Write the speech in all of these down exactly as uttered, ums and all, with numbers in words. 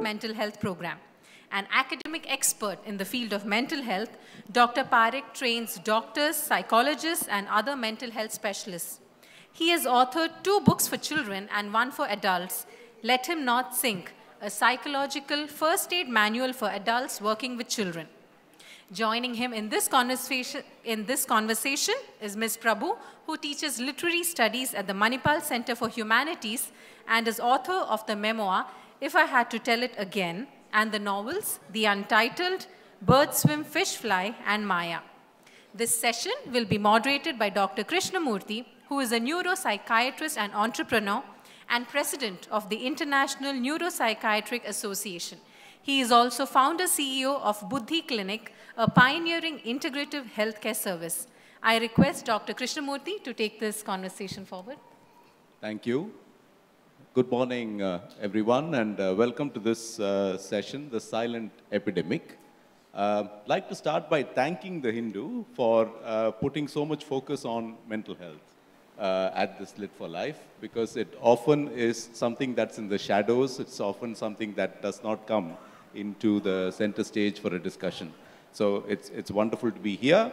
Mental Health Program. An academic expert in the field of mental health, Doctor Parikh trains doctors, psychologists, and other mental health specialists. He has authored two books for children and one for adults, Let Him Not Sink, a psychological first aid manual for adults working with children. Joining him in this conversation, in this conversation is Miz Prabhu, who teaches literary studies at the Manipal Center for Humanities and is author of the memoir, If I Had to Tell It Again, and the novels, The Untitled, Bird Swim, Fish Fly, and Maya. This session will be moderated by Doctor Krishnamoorthy, who is a neuropsychiatrist and entrepreneur and president of the International Neuropsychiatric Association. He is also founder C E O of Buddhi Clinic, a pioneering integrative healthcare service. I request Doctor Krishnamoorthy to take this conversation forward. Thank you. Good morning, uh, everyone, and uh, welcome to this uh, session, The Silent Epidemic. Uh, I'd like to start by thanking the Hindu for uh, putting so much focus on mental health uh, at this Lit for Life, because it often is something that's in the shadows. It's often something that does not come into the center stage for a discussion. So it's, it's wonderful to be here.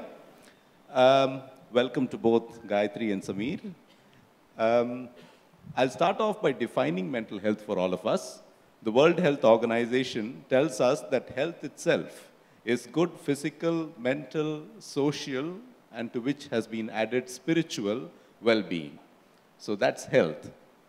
Um, welcome to both Gayathri and Samir. Um, I'll start off by defining mental health for all of us. The World Health Organization tells us that health itself is good physical, mental, social, and to which has been added spiritual well-being. So that's health.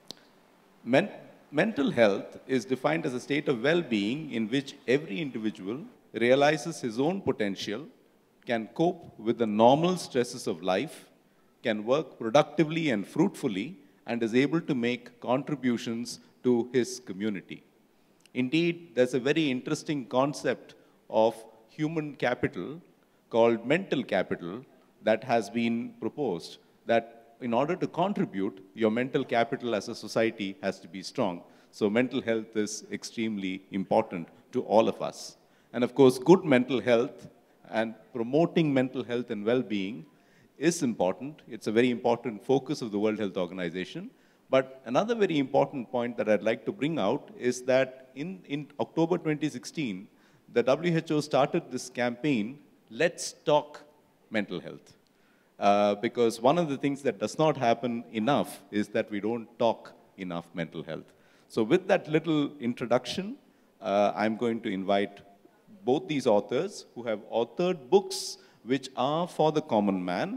Men mental health is defined as a state of well-being in which every individual realizes his own potential, can cope with the normal stresses of life, can work productively and fruitfully, and is able to make contributions to his community. Indeed, there's a very interesting concept of human capital called mental capital that has been proposed, that in order to contribute, your mental capital as a society has to be strong. So mental health is extremely important to all of us. And of course, good mental health and promoting mental health and well-being is important. It's a very important focus of the World Health Organization. But another very important point that I'd like to bring out is that in, in October twenty sixteen, the W H O started this campaign, Let's Talk Mental Health. Uh, because one of the things that does not happen enough is that we don't talk enough mental health. So with that little introduction, uh, I'm going to invite both these authors who have authored books which are for the common man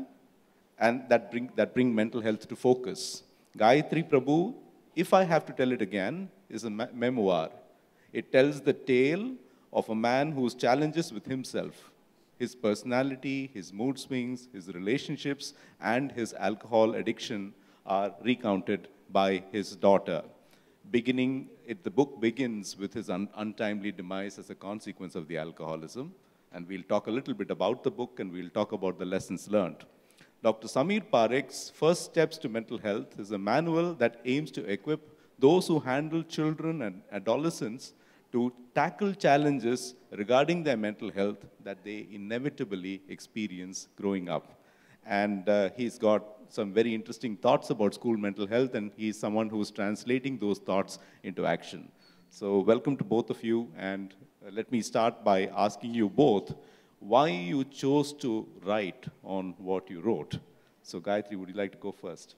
and that bring, that bring mental health to focus. Gayathri Prabhu, If I Have to Tell It Again, is a me memoir. It tells the tale of a man whose challenges with himself, his personality, his mood swings, his relationships, and his alcohol addiction are recounted by his daughter. Beginning, it, the book begins with his un untimely demise as a consequence of the alcoholism. And we'll talk a little bit about the book, and we'll talk about the lessons learned. Doctor Samir Parikh's First Steps to Mental Health is a manual that aims to equip those who handle children and adolescents to tackle challenges regarding their mental health that they inevitably experience growing up. And uh, he's got some very interesting thoughts about school mental health, and he's someone who's translating those thoughts into action. So welcome to both of you, and uh, let me start by asking you both why you chose to write on what you wrote. So Gayathri, would you like to go first?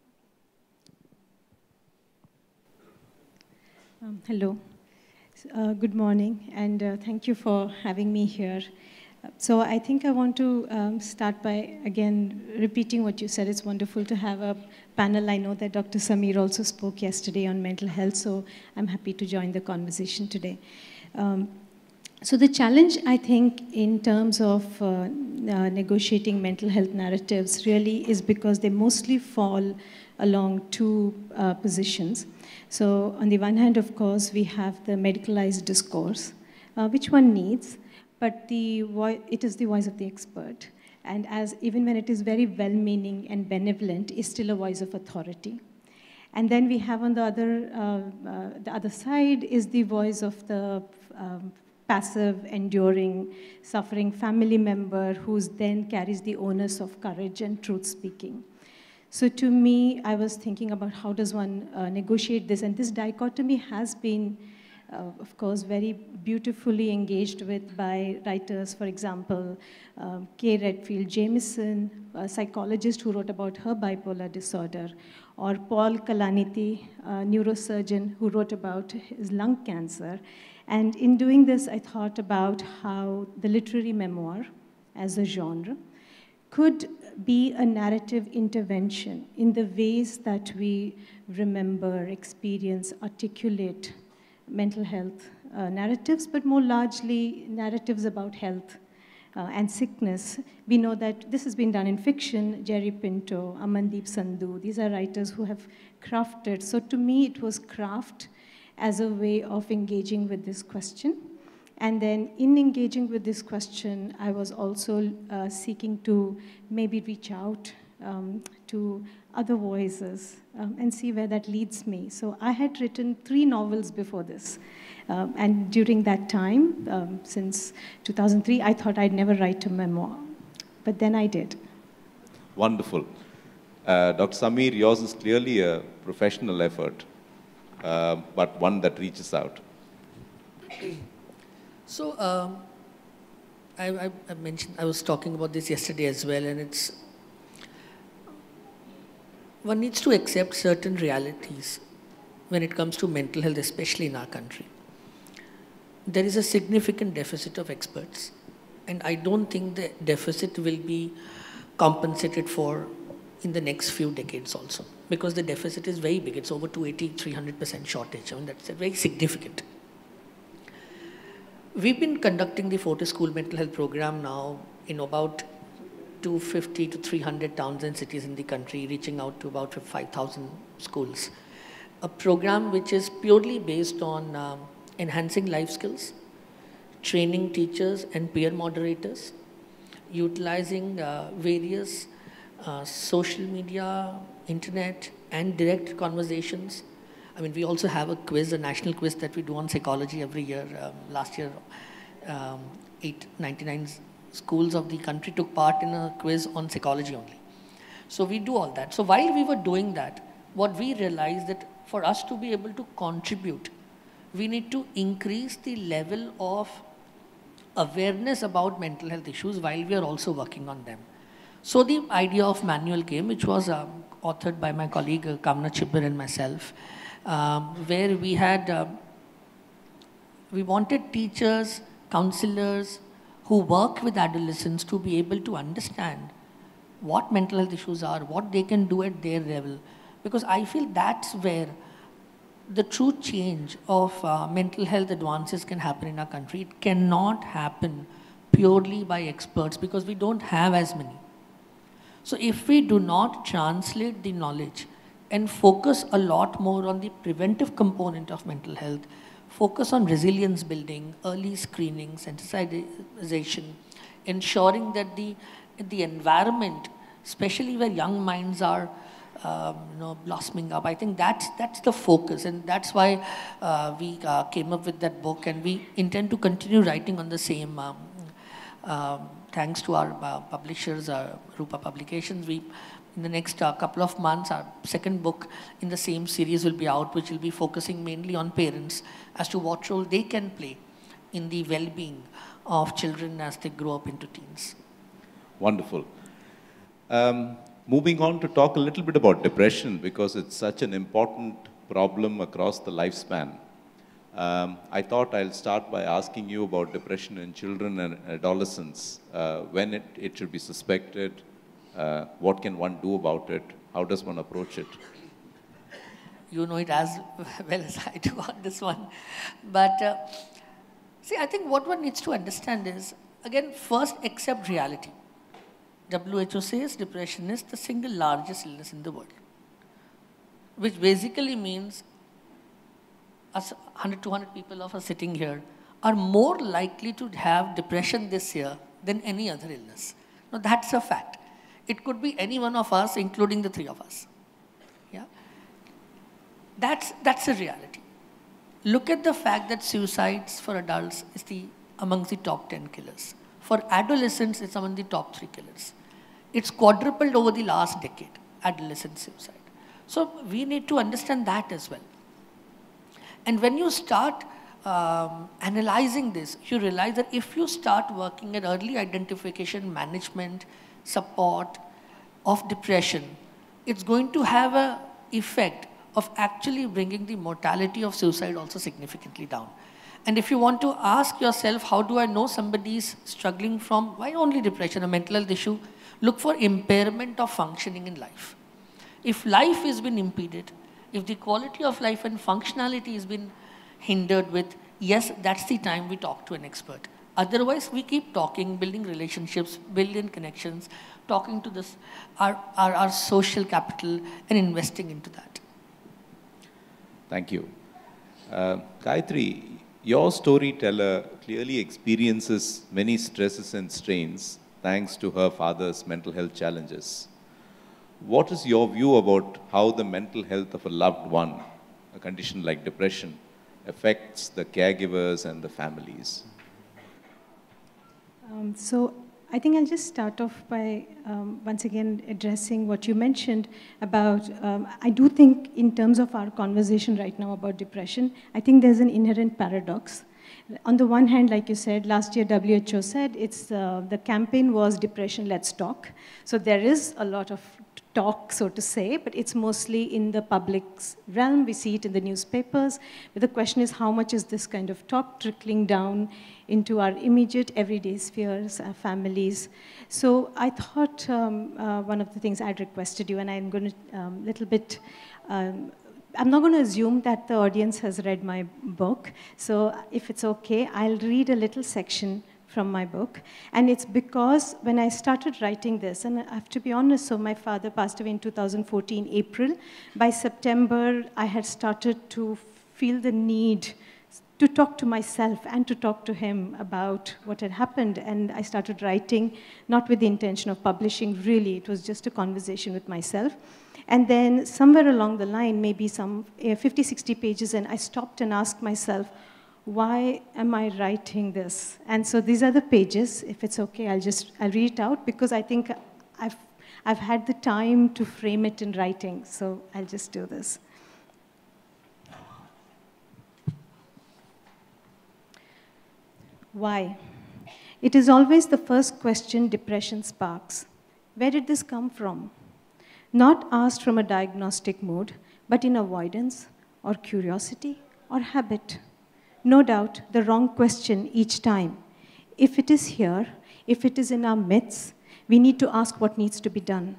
Um, hello. Uh, good morning, and uh, thank you for having me here. Uh, so I think I want to um, start by, again, repeating what you said. It's wonderful to have a panel. I know that Doctor Samir also spoke yesterday on mental health, so I'm happy to join the conversation today. Um, so the challenge, I think, in terms of uh, uh, negotiating mental health narratives really is because they mostly fall along two uh, positions. So on the one hand, of course, we have the medicalized discourse, uh, which one needs, but the it is the voice of the expert. And as even when it is very well-meaning and benevolent, is still a voice of authority. And then we have on the other, uh, uh, the other side is the voice of the um, passive, enduring, suffering family member who then carries the onus of courage and truth-speaking. So to me, I was thinking about how does one uh, negotiate this, and this dichotomy has been uh, of course, very beautifully engaged with by writers, for example, um, K. Redfield Jamison, a psychologist who wrote about her bipolar disorder, or Paul Kalanithy, a neurosurgeon who wrote about his lung cancer. And in doing this, I thought about how the literary memoir as a genre could be a narrative intervention in the ways that we remember, experience, articulate mental health uh, narratives, but more largely narratives about health uh, and sickness. We know that this has been done in fiction. Jerry Pinto, Amandeep Sandhu, these are writers who have crafted. So to me, it was craft as a way of engaging with this question. And then in engaging with this question, I was also uh, seeking to maybe reach out um, to other voices um, and see where that leads me. So I had written three novels before this. Um, and during that time, um, since two thousand three, I thought I'd never write a memoir. But then I did. Wonderful. Uh, Doctor Samir, yours is clearly a professional effort, uh, but one that reaches out. So, um, I, I, I mentioned, I was talking about this yesterday as well, and it's, one needs to accept certain realities when it comes to mental health, especially in our country. There is a significant deficit of experts, and I don't think the deficit will be compensated for in the next few decades also, because the deficit is very big. It's over two eighty, three hundred percent shortage. I mean, that's very significant. We've been conducting the Fortis School Mental Health Program now in about two fifty to three hundred towns and cities in the country, reaching out to about five thousand schools. A program which is purely based on um, enhancing life skills, training teachers and peer moderators, utilizing uh, various uh, social media, internet, and direct conversations. I mean, we also have a quiz, a national quiz that we do on psychology every year. Um, last year, um, eight ninety-nine schools of the country took part in a quiz on psychology only. So we do all that. So while we were doing that, what we realized that for us to be able to contribute, we need to increase the level of awareness about mental health issues while we are also working on them. So the idea of manual came, which was um, authored by my colleague uh, Kamna Chibbir and myself. Um, where we had, uh, we wanted teachers, counselors who work with adolescents to be able to understand what mental health issues are, what they can do at their level. Because I feel that's where the true change of uh, mental health advances can happen in our country. It cannot happen purely by experts because we don't have as many. So if we do not translate the knowledge and focus a lot more on the preventive component of mental health, focus on resilience building, early screening, sensitization, ensuring that the, the environment, especially where young minds are um, you know, blossoming up, I think that's, that's the focus, and that's why uh, we uh, came up with that book, and we intend to continue writing on the same. Um, um, thanks to our uh, publishers, uh, Rupa Publications, we in the next uh, couple of months, our second book in the same series will be out, which will be focusing mainly on parents as to what role they can play in the well-being of children as they grow up into teens. Wonderful. Um, moving on to talk a little bit about depression, because it's such an important problem across the lifespan. Um, I thought I'll start by asking you about depression in children and adolescents, uh, when it, it should be suspected, Uh, what can one do about it? How does one approach it? You know it as well as I do on this one. But uh, see, I think what one needs to understand is, again, first accept reality. W H O says depression is the single largest illness in the world, which basically means us one hundred, two hundred people of us sitting here are more likely to have depression this year than any other illness. Now, that's a fact. It could be any one of us, including the three of us. Yeah? That's, that's a reality. Look at the fact that suicides for adults is the, amongst the top ten killers. For adolescents, it's among the top three killers. It's quadrupled over the last decade, adolescent suicide. So we need to understand that as well. And when you start um, analyzing this, you realize that if you start working at early identification, management, support of depression, it's going to have an effect of actually bringing the mortality of suicide also significantly down. And if you want to ask yourself, how do I know somebody is struggling from, why only depression, a mental health issue? Look for impairment of functioning in life. If life has been impeded, if the quality of life and functionality has been hindered with, yes, that's the time we talk to an expert. Otherwise, we keep talking, building relationships, building connections, talking to this, our, our, our social capital and investing into that. Thank you. Uh, Gayathri, your storyteller clearly experiences many stresses and strains thanks to her father's mental health challenges. What is your view about how the mental health of a loved one, a condition like depression, affects the caregivers and the families? Um, so I think I'll just start off by um, once again addressing what you mentioned about, um, I do think in terms of our conversation right now about depression, I think there's an inherent paradox. On the one hand, like you said, last year W H O said it's, uh, the campaign was Depression, Let's Talk. So there is a lot of talk, so to say, but it's mostly in the public's realm. We see it in the newspapers. But the question is, how much is this kind of talk trickling down into our immediate everyday spheres, our families? So I thought um, uh, one of the things I'd requested you, and I'm going to a um, little bit, um, I'm not going to assume that the audience has read my book. So if it's okay, I'll read a little section from my book. And it's because when I started writing this, and I have to be honest, so my father passed away in two thousand fourteen, April. By September, I had started to feel the need to talk to myself and to talk to him about what had happened. And I started writing, not with the intention of publishing, really. It was just a conversation with myself. And then somewhere along the line, maybe some uh, fifty, sixty pages in, I stopped and asked myself, why am I writing this? And so these are the pages. If it's okay, I'll just I'll read it out because I think I've, I've had the time to frame it in writing. So I'll just do this. Why? It is always the first question depression sparks. Where did this come from? Not asked from a diagnostic mood, but in avoidance or curiosity or habit. No doubt, the wrong question each time. If it is here, if it is in our midst, we need to ask what needs to be done.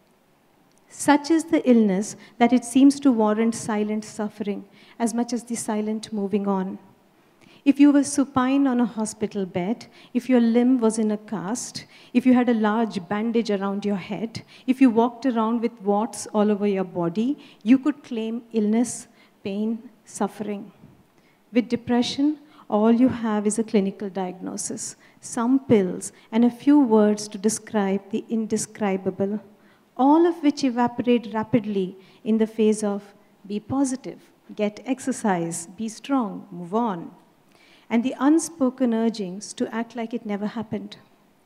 Such is the illness that it seems to warrant silent suffering as much as the silent moving on. If you were supine on a hospital bed, if your limb was in a cast, if you had a large bandage around your head, if you walked around with warts all over your body, you could claim illness, pain, suffering. With depression, all you have is a clinical diagnosis, some pills, and a few words to describe the indescribable, all of which evaporate rapidly in the face of be positive, get exercise, be strong, move on, and the unspoken urgings to act like it never happened.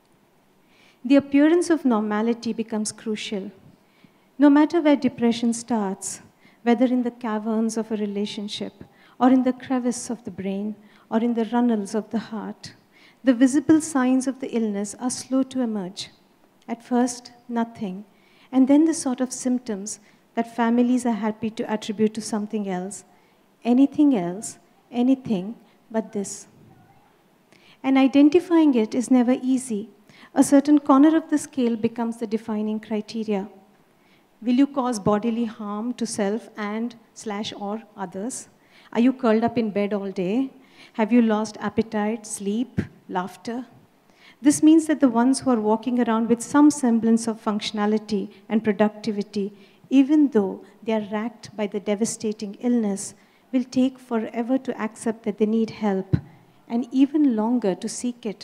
The appearance of normality becomes crucial. No matter where depression starts, whether in the caverns of a relationship, or in the crevice of the brain, or in the runnels of the heart, the visible signs of the illness are slow to emerge. At first, nothing, and then the sort of symptoms that families are happy to attribute to something else, anything else, anything but this. And identifying it is never easy. A certain corner of the scale becomes the defining criteria. Will you cause bodily harm to self and slash or others? Are you curled up in bed all day? Have you lost appetite, sleep, laughter? This means that the ones who are walking around with some semblance of functionality and productivity, even though they are racked by the devastating illness, will take forever to accept that they need help, and even longer to seek it.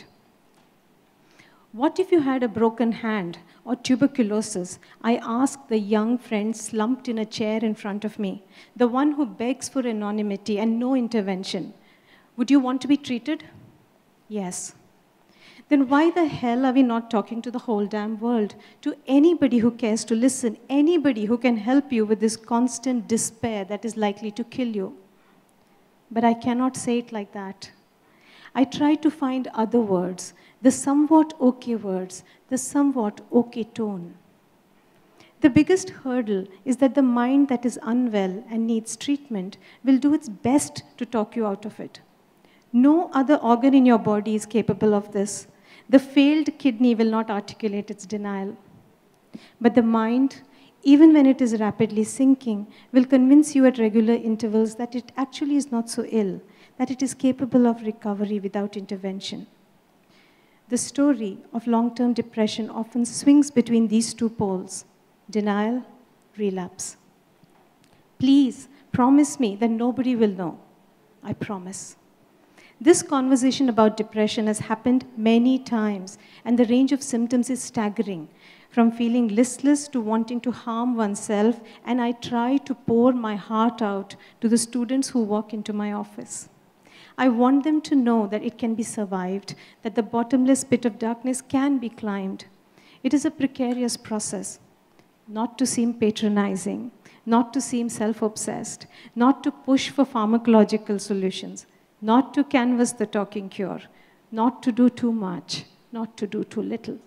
What if you had a broken hand or tuberculosis? I asked the young friend slumped in a chair in front of me, the one who begs for anonymity and no intervention. Would you want to be treated? Yes. Then why the hell are we not talking to the whole damn world, to anybody who cares to listen, anybody who can help you with this constant despair that is likely to kill you? but I cannot say it like that. I try to find other words, the somewhat okay words, the somewhat okay tone. The biggest hurdle is that the mind that is unwell and needs treatment will do its best to talk you out of it. No other organ in your body is capable of this. The failed kidney will not articulate its denial. But the mind, even when it is rapidly sinking, will convince you at regular intervals that it actually is not so ill, that it is capable of recovery without intervention. The story of long-term depression often swings between these two poles: denial, relapse. Please promise me that nobody will know. I promise. This conversation about depression has happened many times, and the range of symptoms is staggering, from feeling listless to wanting to harm oneself, and I try to pour my heart out to the students who walk into my office. I want them to know that it can be survived, that the bottomless pit of darkness can be climbed. It is a precarious process. Not to seem patronizing, not to seem self-obsessed, not to push for pharmacological solutions, not to canvass the talking cure, not to do too much, not to do too little.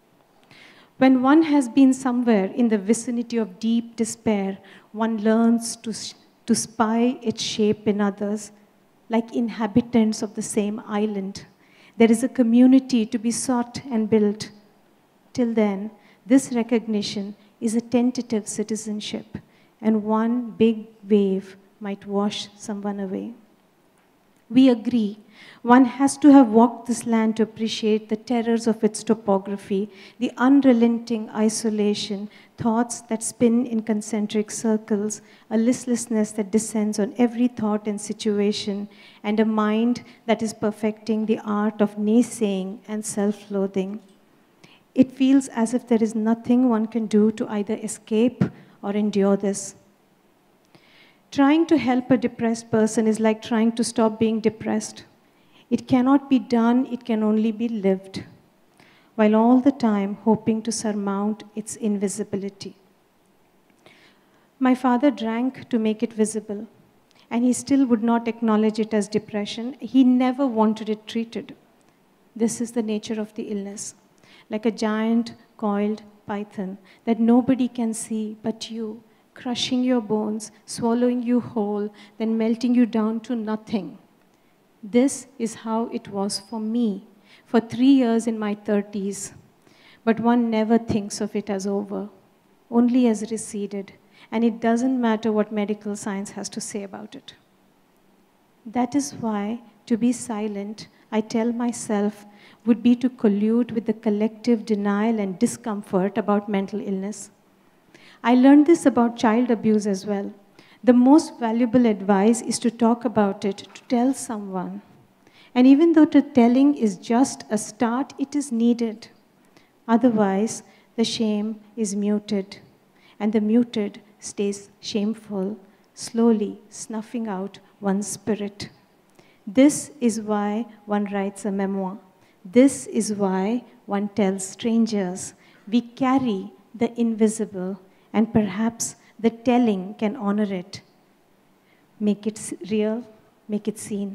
When one has been somewhere in the vicinity of deep despair, one learns to, to spy its shape in others, like inhabitants of the same island. There is a community to be sought and built. Till then, this recognition is a tentative citizenship, and one big wave might wash someone away. We agree, one has to have walked this land to appreciate the terrors of its topography, the unrelenting isolation, thoughts that spin in concentric circles, a listlessness that descends on every thought and situation, and a mind that is perfecting the art of naysaying and self-loathing. It feels as if there is nothing one can do to either escape or endure this. Trying to help a depressed person is like trying to stop being depressed. It cannot be done, it can only be lived, while all the time hoping to surmount its invisibility. My father drank to make it visible, and he still would not acknowledge it as depression. He never wanted it treated. This is the nature of the illness, like a giant coiled python that nobody can see but you, crushing your bones, swallowing you whole, then melting you down to nothing. This is how it was for me for three years in my thirties. But one never thinks of it as over, only as receded, and it doesn't matter what medical science has to say about it. That is why to be silent, I tell myself, would be to collude with the collective denial and discomfort about mental illness. I learned this about child abuse as well. The most valuable advice is to talk about it, to tell someone. And even though the telling is just a start, it is needed. Otherwise, the shame is muted, and the muted stays shameful, slowly snuffing out one's spirit. This is why one writes a memoir. This is why one tells strangers. We carry the invisible, and perhaps the telling can honor it. Make it real, make it seen.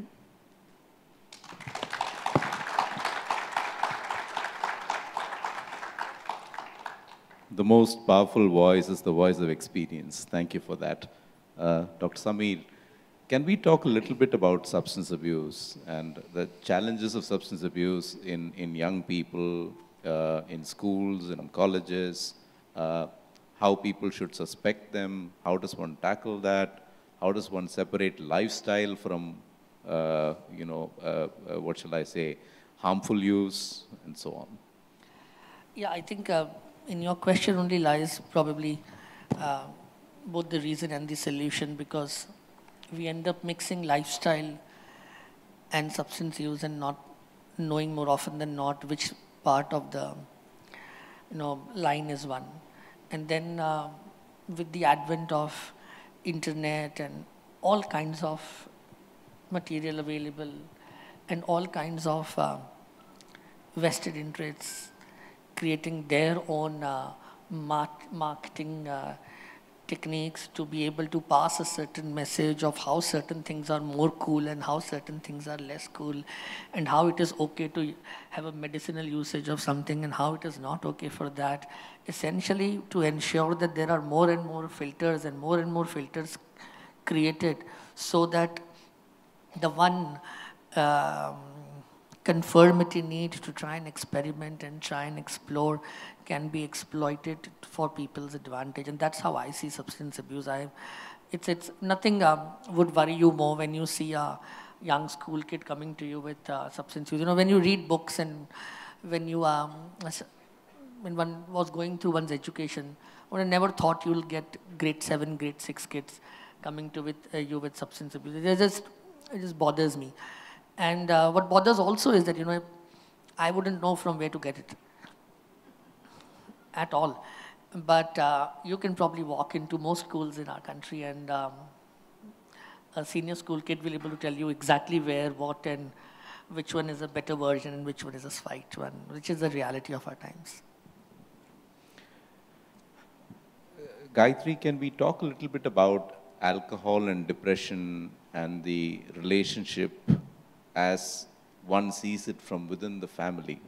The most powerful voice is the voice of experience. Thank you for that. Uh, Doctor Samir, can we talk a little bit about substance abuse and the challenges of substance abuse in, in young people, uh, in schools, in colleges, uh, how people should suspect them, how does one tackle that, how does one separate lifestyle from, uh, you know, uh, uh, what shall I say, harmful use, and so on? Yeah, I think uh, in your question only lies probably uh, both the reason and the solution, because we end up mixing lifestyle and substance use and not knowing more often than not which part of the you know, line is one. And then uh, with the advent of internet and all kinds of material available and all kinds of uh, vested interests creating their own uh, mar marketing uh, techniques to be able to pass a certain message of how certain things are more cool and how certain things are less cool, and how it is okay to have a medicinal usage of something and how it is not okay for that. Essentially to ensure that there are more and more filters and more and more filters created so that the one um, conformity need to try and experiment and try and explore can be exploited for people's advantage. And that's how I see substance abuse. I, it's, it's nothing um, would worry you more when you see a young school kid coming to you with uh, substance use. You know, when you read books and when you, um, when one was going through one's education, one never thought you'll get grade seven, grade six kids coming to with uh, you with substance abuse. It just, it just bothers me. And uh, what bothers also is that, you know, I wouldn't know from where to get it at all. But uh, you can probably walk into most schools in our country and um, a senior school kid will be able to tell you exactly where, what, and which one is a better version and which one is a spiked one, which is the reality of our times. Uh, Gayathri, can we talk a little bit about alcohol and depression and the relationship as one sees it from within the family?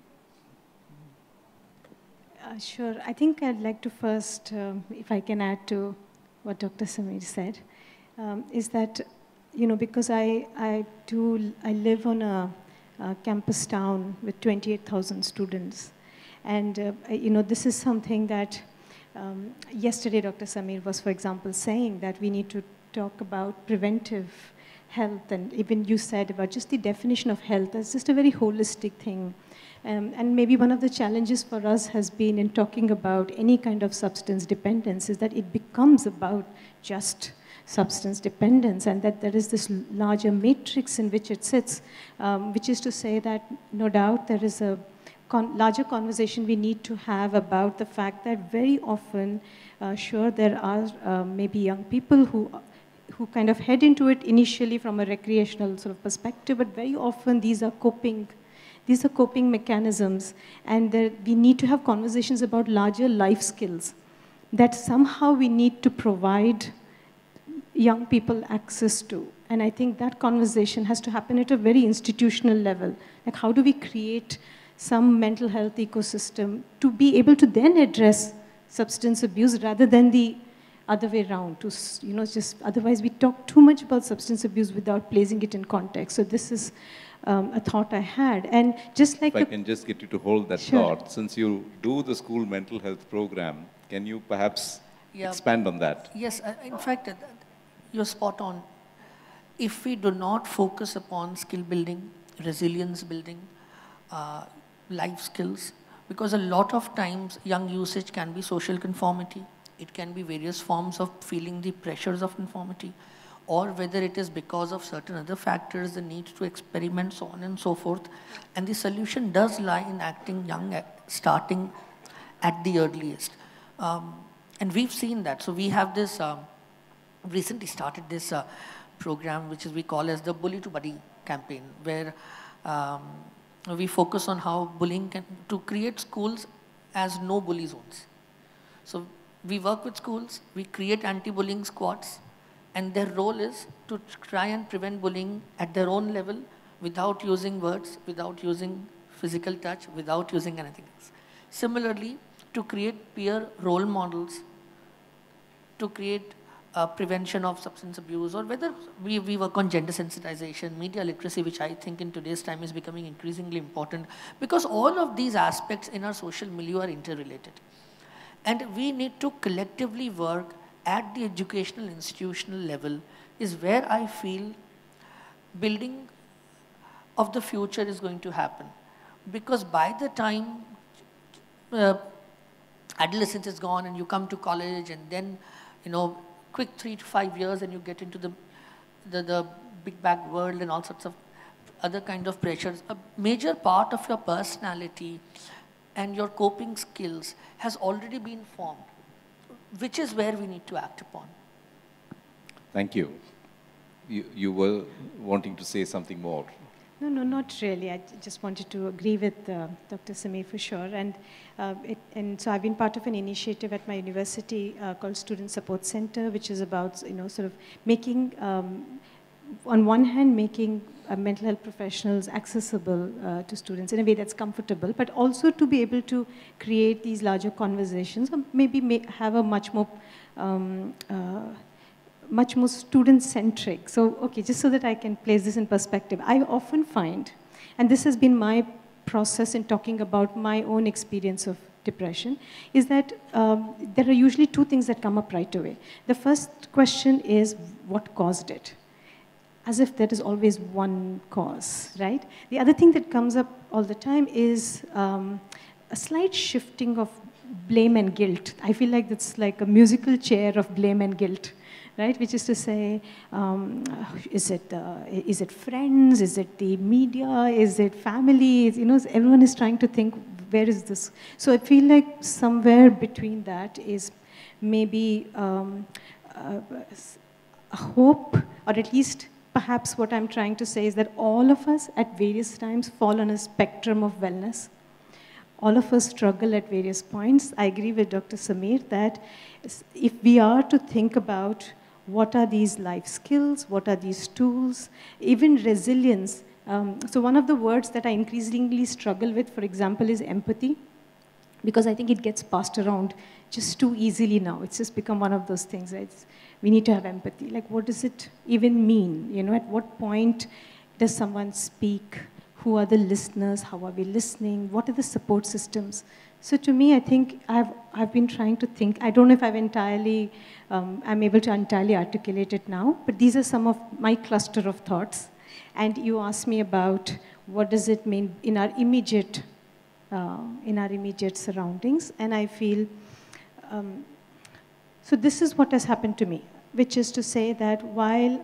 Uh, sure. I think I'd like to first, um, if I can add to what Doctor Samir said, um, is that, you know, because I, I do, I live on a, a campus town with twenty-eight thousand students. And, uh, you know, this is something that um, yesterday Doctor Samir was, for example, saying that we need to talk about preventive health, and even you said about just the definition of health as just a very holistic thing. Um, and maybe one of the challenges for us has been in talking about any kind of substance dependence is that it becomes about just substance dependence, and that there is this larger matrix in which it sits, um, which is to say that no doubt there is a con larger conversation we need to have about the fact that very often, uh, sure, there are uh, maybe young people who who kind of head into it initially from a recreational sort of perspective, but very often these are coping, these are coping mechanisms, and there, we need to have conversations about larger life skills that somehow we need to provide young people access to. And I think that conversation has to happen at a very institutional level. Like, how do we create some mental health ecosystem to be able to then address substance abuse rather than the other way around, to, you know, just otherwise we talk too much about substance abuse without placing it in context. So this is um, a thought I had. And just like- If I can just get you to hold that Sure. thought, since you do the school mental health program, can you perhaps Yeah. expand on that? Yes, uh, in fact, uh, you're spot on. If we do not focus upon skill building, resilience building, uh, life skills, because a lot of times young usage can be social conformity, it can be various forms of feeling the pressures of conformity, or whether it is because of certain other factors, the need to experiment, so on and so forth. And the solution does lie in acting young, starting at the earliest. Um, and we've seen that. So we have this, um, recently started this uh, program, which is we call as the Bully to Buddy campaign, where um, we focus on how bullying can, to create schools as no bully zones. So we work with schools, we create anti-bullying squads, and their role is to try and prevent bullying at their own level without using words, without using physical touch, without using anything else. Similarly, to create peer role models, to create uh, prevention of substance abuse, or whether we, we work on gender sensitization, media literacy, which I think in today's time is becoming increasingly important, because all of these aspects in our social milieu are interrelated. And we need to collectively work at the educational institutional level is where I feel building of the future is going to happen. Because by the time uh, adolescence is gone and you come to college, and then, you know, quick three to five years and you get into the, the, the big bag world and all sorts of other kind of pressures, a major part of your personality and your coping skills has already been formed, which is where we need to act upon. Thank you. You, you were wanting to say something more. No, no, not really. I j- just wanted to agree with uh, Doctor Samir for sure. And, uh, it, and so I've been part of an initiative at my university uh, called Student Support Center, which is about, you know, sort of making, um, on one hand, making uh, mental health professionals accessible uh, to students in a way that's comfortable, but also to be able to create these larger conversations, or maybe may have a much more um, uh, much more student-centric. So, okay, just so that I can place this in perspective, I often find, and this has been my process in talking about my own experience of depression, is that um, there are usually two things that come up right away. The first question is, what caused it? As if there is always one cause, right? The other thing that comes up all the time is um, a slight shifting of blame and guilt. I feel like that's like a musical chair of blame and guilt, right? Which is to say, um, is it uh, is it friends? Is it the media? Is it family? You know, everyone is trying to think, where is this? So I feel like somewhere between that is maybe um, uh, a hope, or at least perhaps what I'm trying to say is that all of us at various times fall on a spectrum of wellness. All of us struggle at various points. I agree with Doctor Samir that if we are to think about what are these life skills, what are these tools, even resilience. Um, so one of the words that I increasingly struggle with, for example, is empathy, because I think it gets passed around just too easily now. It's just become one of those things, right? It's, we need to have empathy. Like, what does it even mean? You know, at what point does someone speak? Who are the listeners? How are we listening? What are the support systems? So to me, I think I've, I've been trying to think. I don't know if I've entirely, um, I'm able to entirely articulate it now, but these are some of my cluster of thoughts. And you asked me about what does it mean in our immediate, uh, in our immediate surroundings. And I feel, um, so this is what has happened to me, which is to say that while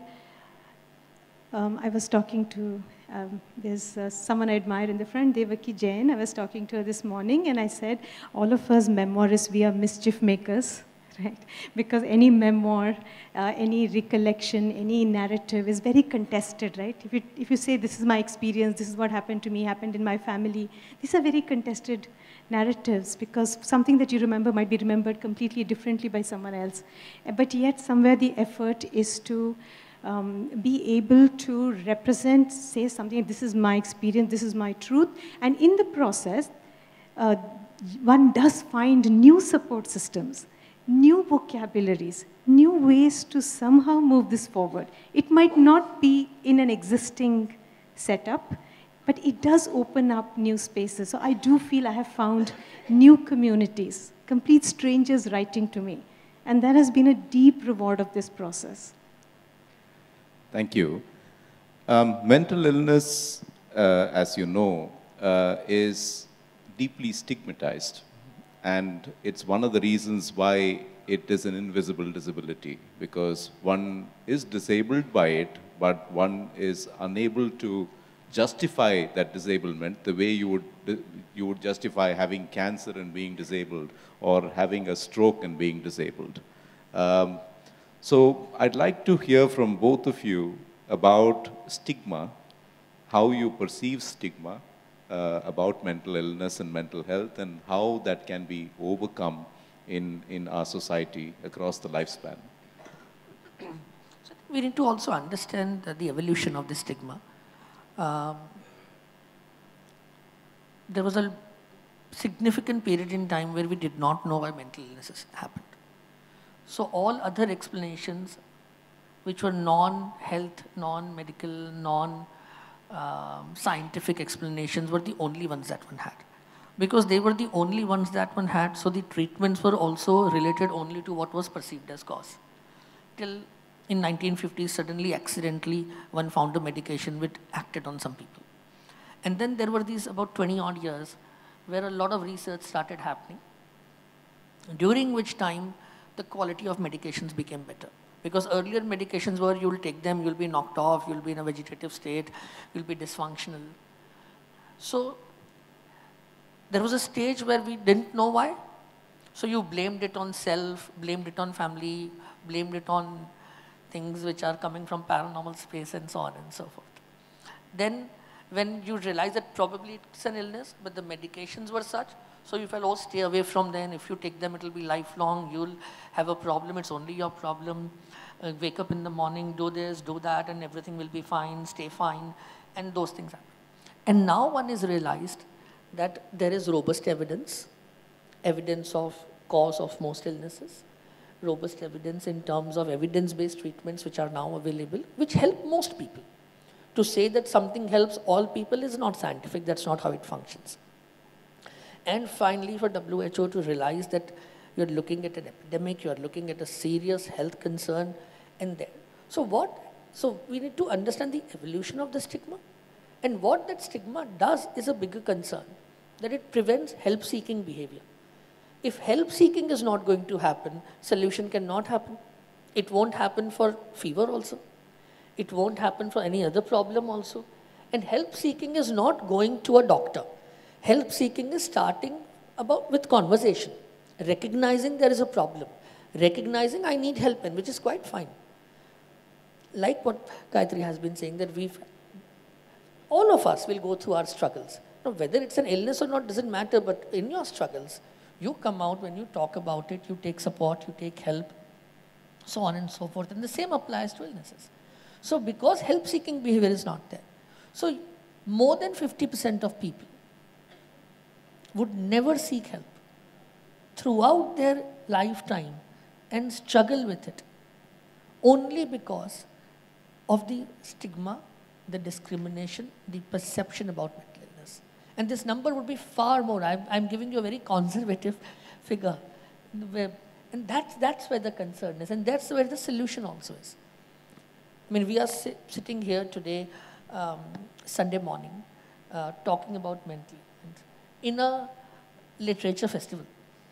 um, I was talking to Um, there's uh, someone I admire in the front, Devaki Jain. I was talking to her this morning, and I said, all of us memoirists, we are mischief makers, right? Because any memoir, uh, any recollection, any narrative is very contested, right? If you, if you say, this is my experience, this is what happened to me, happened in my family, these are very contested narratives, because something that you remember might be remembered completely differently by someone else. But yet, somewhere the effort is to Um, be able to represent, say something, this is my experience, this is my truth, and in the process, uh, one does find new support systems, new vocabularies, new ways to somehow move this forward. It might not be in an existing setup, but it does open up new spaces. So I do feel I have found new communities, complete strangers writing to me, and that has been a deep reward of this process. Thank you. Um, mental illness, uh, as you know, uh, is deeply stigmatized. And it's one of the reasons why it is an invisible disability, because one is disabled by it, but one is unable to justify that disablement the way you would, you would justify having cancer and being disabled, or having a stroke and being disabled. Um, So I'd like to hear from both of you about stigma, how you perceive stigma uh, about mental illness and mental health, and how that can be overcome in, in our society across the lifespan. So we need to also understand the evolution of the stigma. Um, there was a significant period in time where we did not know why mental illnesses happened. So all other explanations, which were non-health, non-medical, non-scientific explanations, were the only ones that one had. Because they were the only ones that one had, so the treatments were also related only to what was perceived as cause. Till in nineteen fifties, suddenly, accidentally, one found a medication which acted on some people. And then there were these about twenty odd years where a lot of research started happening, during which time the quality of medications became better. Because earlier medications were, you'll take them, you'll be knocked off, you'll be in a vegetative state, you'll be dysfunctional. So there was a stage where we didn't know why. So you blamed it on self, blamed it on family, blamed it on things which are coming from paranormal space and so on and so forth. Then when you realize that probably it's an illness, but the medications were such, so you felt, oh, stay away from them. If you take them, it'll be lifelong. You'll have a problem. It's only your problem. Uh, wake up in the morning, do this, do that, and everything will be fine, stay fine, and those things happen. And now one is realized that there is robust evidence, evidence of cause of most illnesses, robust evidence in terms of evidence-based treatments which are now available, which help most people. To say that something helps all people is not scientific, that's not how it functions. And finally, for W H O to realize that you're looking at an epidemic, you're looking at a serious health concern, and there. So what? So we need to understand the evolution of the stigma, and what that stigma does is a bigger concern, that it prevents help-seeking behavior. If help-seeking is not going to happen, solution cannot happen. It won't happen for fever also. It won't happen for any other problem also. And help-seeking is not going to a doctor. Help-seeking is starting about with conversation, recognizing there is a problem, recognizing I need help, and which is quite fine. Like what Gayathri has been saying, that we've, all of us will go through our struggles. Now, whether it's an illness or not doesn't matter, but in your struggles, you come out, when you talk about it, you take support, you take help, so on and so forth. And the same applies to illnesses. So because help-seeking behavior is not there, so more than fifty percent of people would never seek help throughout their lifetime and struggle with it only because of the stigma, the discrimination, the perception about mental illness. And this number would be far more. I'm, I'm giving you a very conservative figure. Where, and that's, that's where the concern is, and that's where the solution also is. I mean, we are si sitting here today, um, Sunday morning, uh, talking about mental health in a literature festival.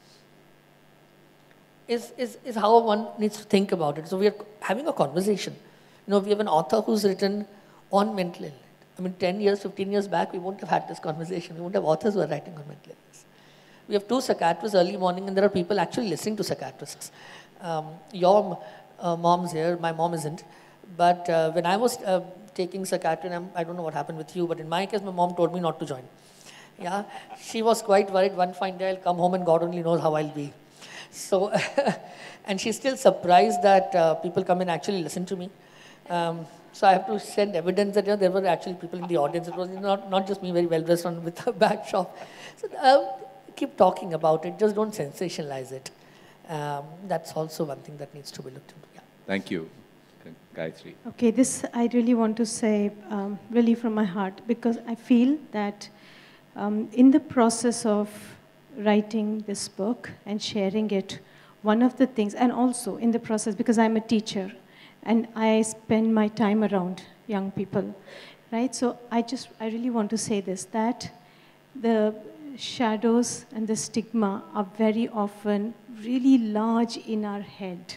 Is, is, is how one needs to think about it. So we are having a conversation. You know, we have an author who's written on mental illness. I mean, ten years, fifteen years back, we wouldn't have had this conversation. We wouldn't have authors who are writing on mental illness. We have two psychiatrists early morning, and there are people actually listening to psychiatrists. Um, your uh, mom's here, my mom isn't. But uh, when I was uh, taking psychiatry, and I'm, I don't know what happened with you, but in my case, my mom told me not to join. Yeah, she was quite worried. One fine day I'll come home and God only knows how I'll be. So, and she's still surprised that uh, people come and actually listen to me. Um, so I have to send evidence that, you know, there were actually people in the audience. It was not, not just me, very well dressed on with a backdrop. So uh, keep talking about it. Just don't sensationalize it. Um, that's also one thing that needs to be looked into. Yeah. Thank you, Gayathri. Okay, this I really want to say um, really from my heart, because I feel that um, in the process of writing this book and sharing it, one of the things, and also in the process, because I'm a teacher and I spend my time around young people, right? So I just, I really want to say this, that the shadows and the stigma are very often really large in our head.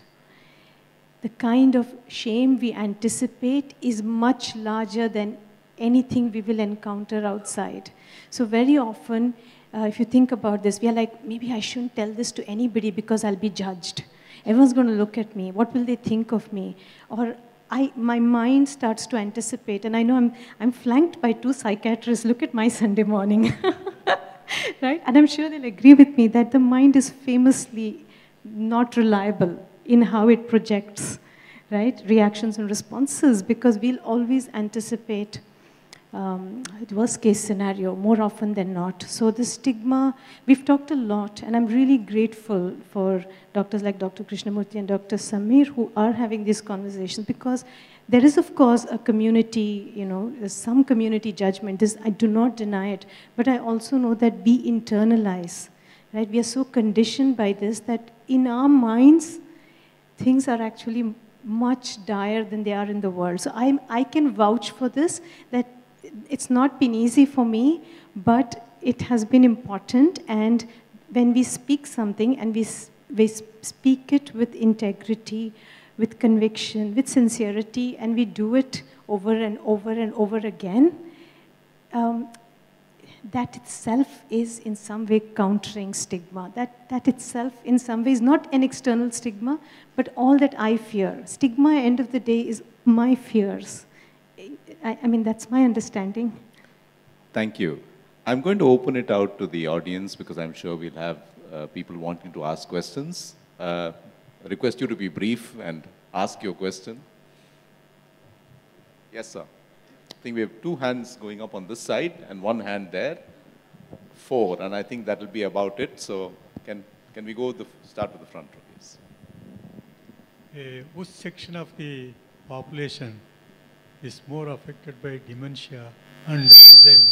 The kind of shame we anticipate is much larger than anything we will encounter outside. So very often, uh, if you think about this, we are like, maybe I shouldn't tell this to anybody because I'll be judged. Everyone's going to look at me. What will they think of me? Or I, my mind starts to anticipate. And I know I'm, I'm flanked by two psychiatrists. Look at my Sunday morning. Right? And I'm sure they'll agree with me that the mind is famously not reliable in how it projects, right, reactions and responses, because we'll always anticipate um, the worst case scenario more often than not. So the stigma, we've talked a lot, and I'm really grateful for doctors like Doctor Krishnamurthy and Doctor Samir who are having these conversations, because there is, of course, a community, you know, some community judgment. This, I do not deny it, but I also know that we internalize, right? We are so conditioned by this that in our minds, things are actually much dire than they are in the world. So I'm, I can vouch for this, that it's not been easy for me, but it has been important. And when we speak something and we, we speak it with integrity, with conviction, with sincerity, and we do it over and over and over again, um, that itself is in some way countering stigma. That, that itself in some way is not an external stigma, but all that I fear. Stigma, at the end of the day, is my fears. I, I mean, that's my understanding. Thank you. I'm going to open it out to the audience because I'm sure we'll have uh, people wanting to ask questions. Uh, request you to be brief and ask your question. Yes, sir. I think we have two hands going up on this side and one hand there. Four, and I think that will be about it. So can, can we go the, start with the front row, please? Uh, which section of the population is more affected by dementia and Alzheimer?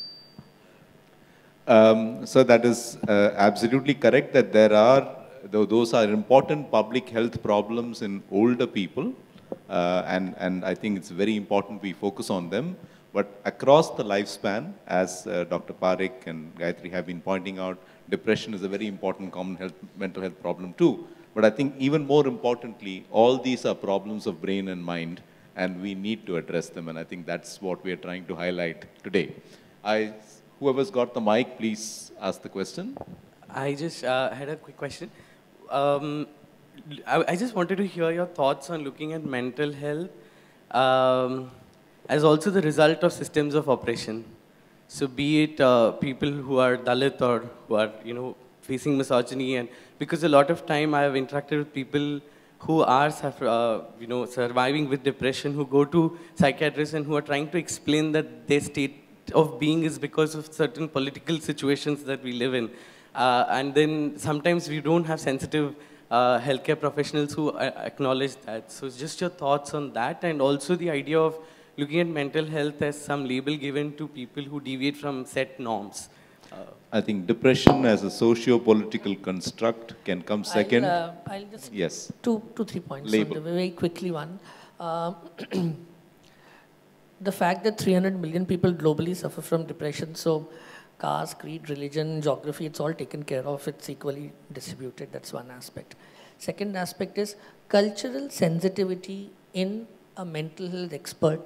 Um, so that is uh, absolutely correct that there are, though those are important public health problems in older people, uh, and, and I think it's very important we focus on them. But across the lifespan, as uh, Doctor Parikh and Gayathri have been pointing out, depression is a very important common health, mental health problem too. But I think even more importantly, all these are problems of brain and mind, and we need to address them. And I think that's what we are trying to highlight today. I, whoever's got the mic, please ask the question. I just uh, had a quick question. Um, I, I just wanted to hear your thoughts on looking at mental health um, as also the result of systems of oppression. So be it uh, people who are Dalit or who are, you know, facing misogyny, and because a lot of time I have interacted with people who are, uh, you know, surviving with depression, who go to psychiatrists and who are trying to explain that their state of being is because of certain political situations that we live in. Uh, and then sometimes we don't have sensitive uh, healthcare professionals who uh, acknowledge that. So just your thoughts on that, and also the idea of looking at mental health as some label given to people who deviate from set norms. Uh, I think depression as a socio-political construct can come second. I'll, uh, I'll just yes. Two, two, three points. Label. So the very quickly one. Uh, the fact that three hundred million people globally suffer from depression, so caste, creed, religion, geography, it's all taken care of, it's equally distributed, that's one aspect. Second aspect is cultural sensitivity in a mental health expert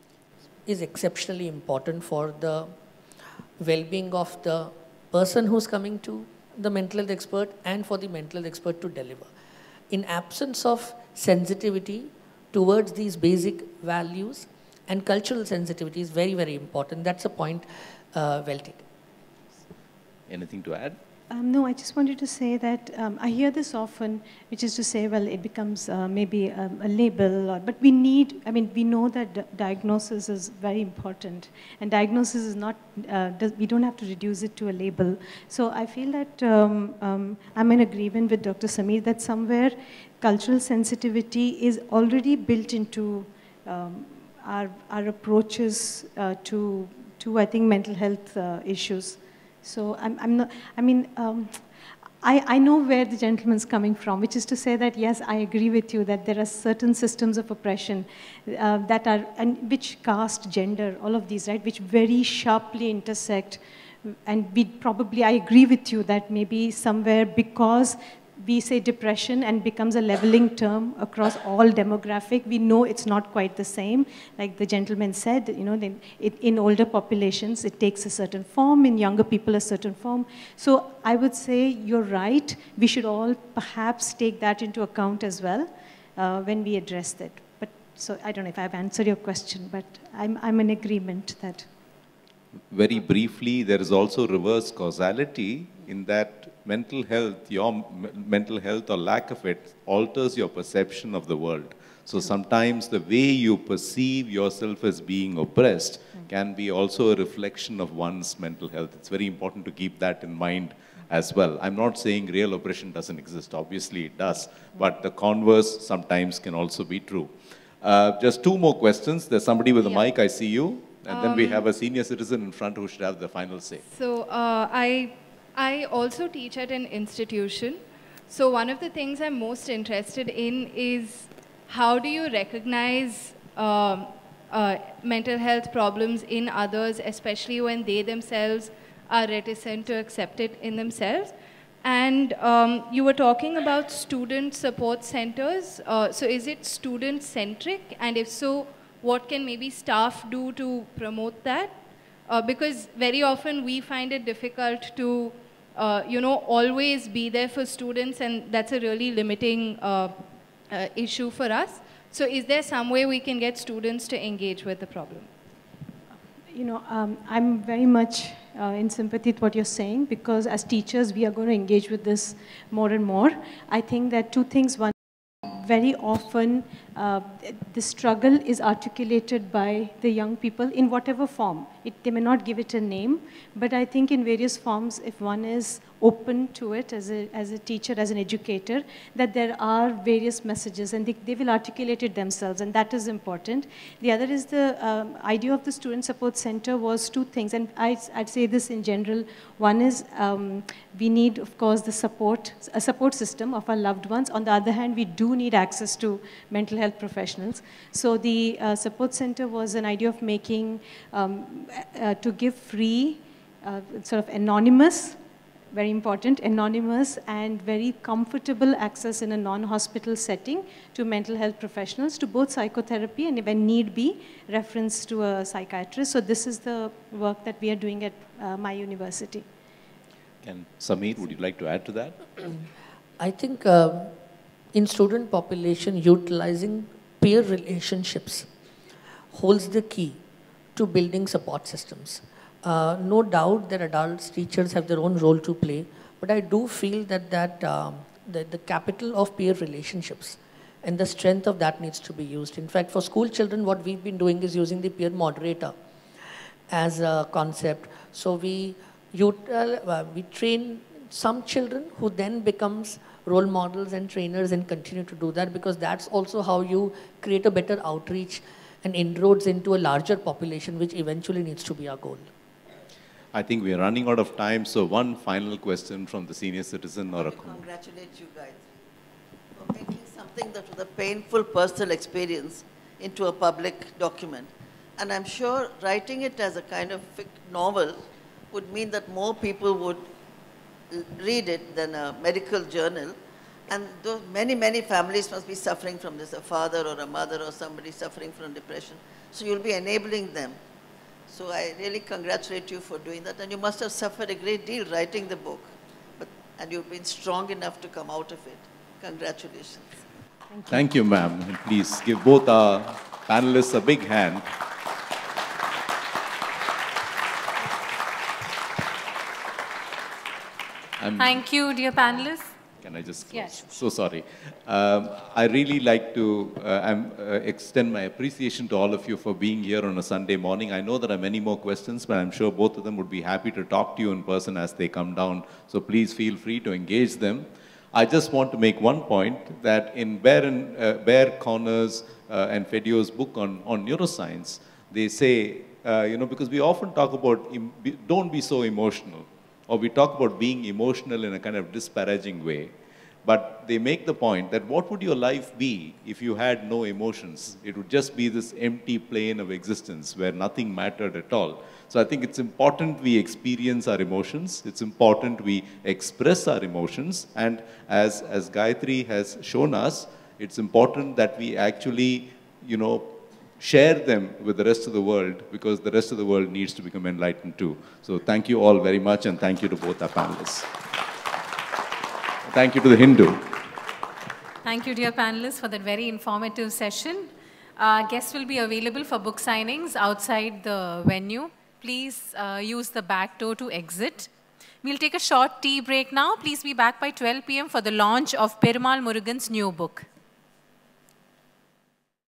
is exceptionally important for the well-being of the person who's coming to the mental health expert and for the mental health expert to deliver. In absence of sensitivity towards these basic values, and cultural sensitivity is very, very important. That's a point uh, well taken. Anything to add? Um, no, I just wanted to say that um, I hear this often, which is to say, well, it becomes uh, maybe um, a label, or, but we need, I mean, we know that d diagnosis is very important, and diagnosis is not, uh, does, we don't have to reduce it to a label. So I feel that um, um, I'm in agreement with Doctor Samir that somewhere cultural sensitivity is already built into um, our, our approaches uh, to, to, I think, mental health uh, issues. So I'm, I'm not, I mean, um, I, I know where the gentleman's coming from, which is to say that, yes, I agree with you that there are certain systems of oppression uh, that are, and which caste, gender, all of these, right, which very sharply intersect. And we probably, I agree with you that maybe somewhere because we say depression and becomes a leveling term across all demographic, we know it's not quite the same. Like the gentleman said, you know, they, it, in older populations, it takes a certain form, in younger people a certain form. So I would say you're right. We should all perhaps take that into account as well uh, when we address that. But so I don't know if I've answered your question, but I'm, I'm in agreement that. Very briefly, there is also reverse causality in that mental health, your mental health or lack of it alters your perception of the world. So sometimes the way you perceive yourself as being oppressed can be also a reflection of one's mental health. It's very important to keep that in mind as well. I'm not saying real oppression doesn't exist. Obviously it does. But the converse sometimes can also be true. Uh, just two more questions. There's somebody with a yeah. mic. I see you. And um, then we have a senior citizen in front who should have the final say. So uh, I, I also teach at an institution. So one of the things I'm most interested in is how do you recognize um, uh, mental health problems in others, especially when they themselves are reticent to accept it in themselves. And um, you were talking about student support centers. Uh, so is it student-centric? And if so, what can maybe staff do to promote that? Uh, because very often we find it difficult to, uh, you know, always be there for students, and that's a really limiting uh, uh, issue for us. So is there some way we can get students to engage with the problem? you know, um, I'm very much uh, in sympathy with what you're saying, because as teachers, we are going to engage with this more and more. I think that two things. One, very often, uh, the struggle is articulated by the young people in whatever form. It, they may not give it a name, but I think in various forms, if one is open to it as a, as a teacher, as an educator, that there are various messages, and they, they will articulate it themselves, and that is important. The other is the um, idea of the Student Support Center was two things, and I, I'd say this in general. One is um, we need, of course, the support, a support system of our loved ones. On the other hand, we do need access to mental health professionals. So the uh, support center was an idea of making, um, uh, to give free, uh, sort of anonymous, very important, anonymous and very comfortable access in a non-hospital setting to mental health professionals, to both psychotherapy and, when need be, reference to a psychiatrist. So this is the work that we are doing at uh, my university. And Samir, would you like to add to that? I think uh, in student population, utilizing peer relationships holds the key to building support systems. Uh, no doubt that adults, teachers have their own role to play, but I do feel that, that um, the, the capital of peer relationships and the strength of that needs to be used. In fact, for school children, what we've been doing is using the peer moderator as a concept. So we, you, uh, we train some children who then becomes role models and trainers and continue to do that, because that's also how you create a better outreach and inroads into a larger population, which eventually needs to be our goal. I think we are running out of time, so one final question from the senior citizen or a... I congratulate you guys for making something that was a painful personal experience into a public document. And I'm sure writing it as a kind of novel would mean that more people would read it than a medical journal. And those many, many families must be suffering from this, a father or a mother or somebody suffering from depression. So you'll be enabling them. So I really congratulate you for doing that. And you must have suffered a great deal writing the book. But, and you've been strong enough to come out of it. Congratulations. Thank you, Thank you, ma'am. And please give both our panelists a big hand. I'm Thank you, dear panelists. Can I just close? Yes. So sorry. Um, I really like to uh, I'm, uh, extend my appreciation to all of you for being here on a Sunday morning. I know there are many more questions, but I'm sure both of them would be happy to talk to you in person as they come down. So please feel free to engage them. I just want to make one point that in Bear, and, uh, Bear Corners uh, and Fedio's book on, on neuroscience, they say, uh, you know, because we often talk about im don't be so emotional, or we talk about being emotional in a kind of disparaging way. But they make the point that what would your life be if you had no emotions? It would just be this empty plane of existence where nothing mattered at all. So I think it's important we experience our emotions. It's important we express our emotions. And as, as Gayathri has shown us, it's important that we actually, you know, share them with the rest of the world, because the rest of the world needs to become enlightened too. So thank you all very much, and thank you to both our panelists. Thank you to the Hindu. Thank you, dear panelists, for that very informative session. Uh, guests will be available for book signings outside the venue. Please uh, use the back door to exit. We'll take a short tea break now. Please be back by twelve p m for the launch of Perumal Murugan's new book.